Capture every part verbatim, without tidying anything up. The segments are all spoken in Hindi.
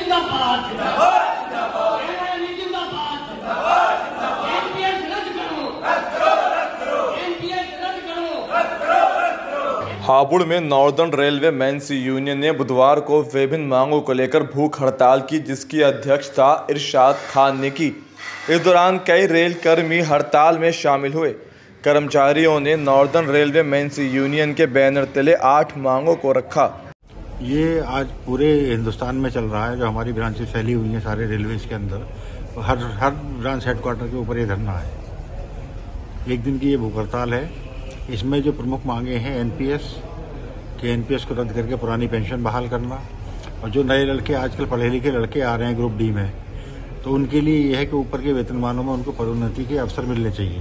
जिंदाबाद जिंदाबाद जिंदाबाद एनपीएस रद्द करो रद्द करो रद्द करो एनपीएस रद्द करो रद्द करो रद्द करो। हापुड़ में नॉर्दर्न रेलवे मेंस यूनियन ने बुधवार को विभिन्न मांगों को लेकर भूख हड़ताल की, जिसकी अध्यक्षता इरशाद खान ने की। इस दौरान कई रेल कर्मी हड़ताल में शामिल हुए। कर्मचारियों ने नॉर्दर्न रेलवे मेंस यूनियन के बैनर तले आठ मांगों को रखा। ये आज पूरे हिंदुस्तान में चल रहा है। जो हमारी ब्रांचेस फैली हुई हैं सारे रेलवेज के अंदर, हर हर ब्रांच हेडक्वार्टर के ऊपर ये धरना है। एक दिन की ये भूख हड़ताल है। इसमें जो प्रमुख मांगे हैं एनपीएस के एनपीएस को रद्द करके पुरानी पेंशन बहाल करना, और जो नए लड़के आजकल पढ़े लिखे लड़के आ रहे हैं ग्रुप डी में, तो उनके लिए यह है कि ऊपर के वेतनमानों में उनको पदोन्नति के अवसर मिलने चाहिए।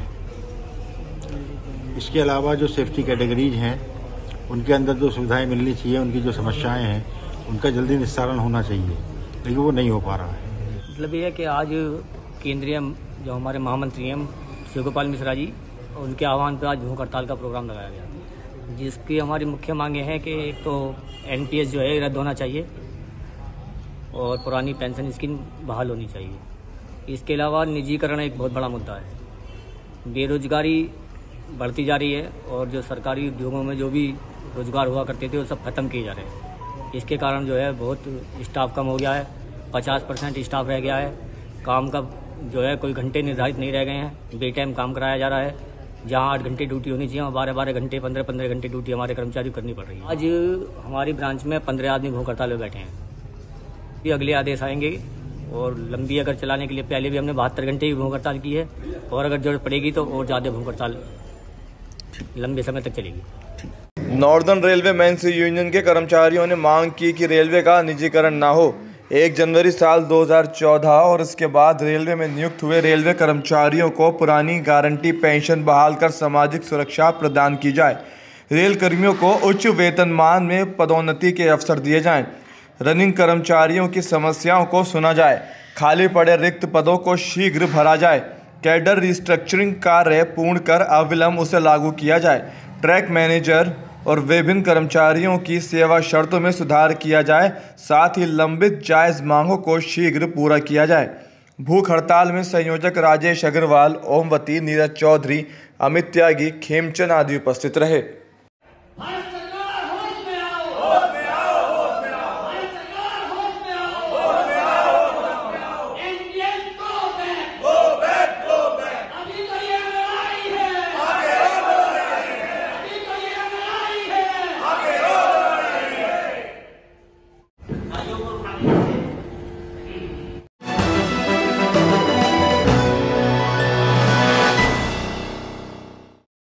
इसके अलावा जो सेफ्टी कैटेगरीज हैं उनके अंदर जो सुविधाएं मिलनी चाहिए, उनकी जो समस्याएं हैं उनका जल्दी निस्तारण होना चाहिए, लेकिन वो नहीं हो पा रहा है। मतलब ये है कि आज केंद्रीय जो हमारे महामंत्री हैं शिव गोपाल मिश्रा जी, उनके आह्वान पर आज भूख हड़ताल का प्रोग्राम लगाया गया, जिसकी हमारी मुख्य मांगे हैं कि एक तो एनपीएस जो है रद्द होना चाहिए और पुरानी पेंशन स्कीम बहाल होनी चाहिए। इसके अलावा निजीकरण एक बहुत बड़ा मुद्दा है। बेरोजगारी बढ़ती जा रही है और जो सरकारी उद्योगों में जो भी रोजगार हुआ करते थे वो सब खत्म किए जा रहे हैं। इसके कारण जो है बहुत स्टाफ कम हो गया है, पचास परसेंट स्टाफ रह गया है। काम का जो है कोई घंटे निर्धारित नहीं रह गए हैं, बे टाइम काम कराया जा रहा है। जहाँ आठ घंटे ड्यूटी होनी चाहिए वहाँ बारह बारह घंटे पंद्रह पंद्रह घंटे ड्यूटी हमारे कर्मचारी को करनी पड़ रही है। आज हमारी ब्रांच में पंद्रह आदमी भूख हड़ताल में बैठे हैं। ये अगले आदेश आएंगे और लंबी अगर चलाने के लिए पहले भी हमने बहत्तर घंटे की भूख हड़ताल की है, और अगर जरूरत पड़ेगी तो और ज़्यादा भूख हड़ताल लंबे समय तक चलेगी। नॉर्दर्न रेलवे मेंस यूनियन के कर्मचारियों ने मांग की कि रेलवे का निजीकरण ना हो। एक जनवरी साल दो हज़ार चौदह और इसके बाद रेलवे में नियुक्त हुए रेलवे कर्मचारियों को पुरानी गारंटी पेंशन बहाल कर सामाजिक सुरक्षा प्रदान की जाए। रेल कर्मियों को उच्च वेतनमान में पदोन्नति के अवसर दिए जाएं। रनिंग कर्मचारियों की समस्याओं को सुना जाए। खाली पड़े रिक्त पदों को शीघ्र भरा जाए। कैडर रिस्ट्रक्चरिंग कार्य पूर्ण कर अविलंब उसे लागू किया जाए। ट्रैक मैनेजर और विभिन्न कर्मचारियों की सेवा शर्तों में सुधार किया जाए। साथ ही लंबित जायज मांगों को शीघ्र पूरा किया जाए। भूख हड़ताल में संयोजक राजेश अग्रवाल, ओमवती, नीरज चौधरी, अमित त्यागी, खेमचंद आदि उपस्थित रहे।